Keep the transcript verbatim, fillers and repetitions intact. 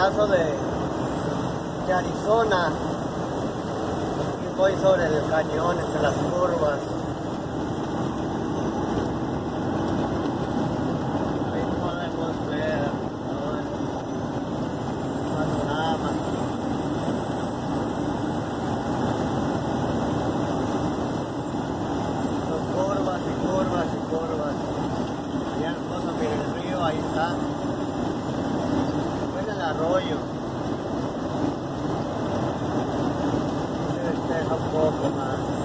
pedazo de, de Arizona y voy sobre el cañón, entre las curvas. Ahí podemos ver todo el panorama. Son curvas y curvas y curvas. Allá hermoso, miren el río, ahí está. Ven el arroyo. Se despeja un poco más.